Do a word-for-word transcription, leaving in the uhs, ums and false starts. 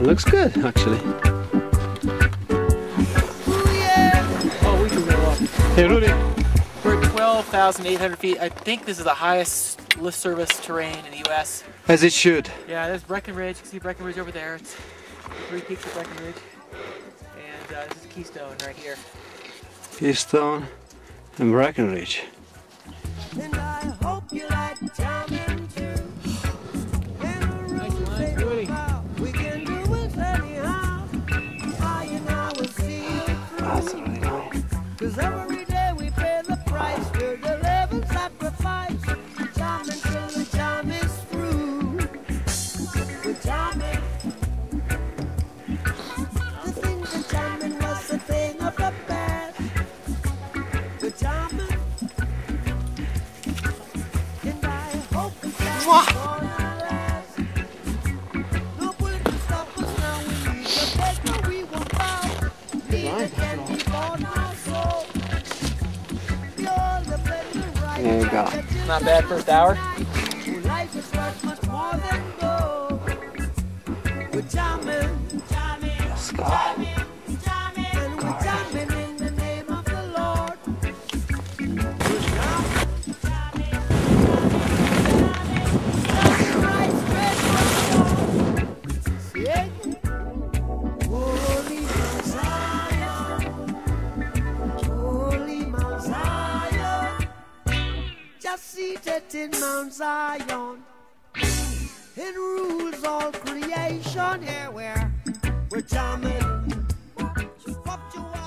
looks good, actually. Oh, we can go up. Hey, Rudy. We're at twelve thousand eight hundred feet. I think this is the highest lift service terrain in the U S. As it should. Yeah, there's Breckenridge. You can see Breckenridge over there. It's three peaks of Breckenridge. And uh, this is Keystone right here. Keystone and Breckenridge. And I hope you like jamming too. Nice line, Rudy. We can do it anyhow. I and I will see it That's really nice. through. Cause every day we pay the price. We're the living sacrifice. Jamming till the jam is through. We're jamming. The thing that jamming was a thing of the past. We're jamming. And I hope it's gonna last. No bullet can stop us now. We need to take what we want out. Need a candy for our soul. You're the better right. There you go. Not bad first hour. Life is worth much more than gold. We're jamming, jamming, Let's go. jamming, and we're jamming in the name of the Lord. We're jamming, jamming, jamming, right straight from the Lord. Yeah. Holy Mount Zion, Holy Mount Zion, just seated in Mount Zion. It rules all creation. Here we're we're jamming. What you want?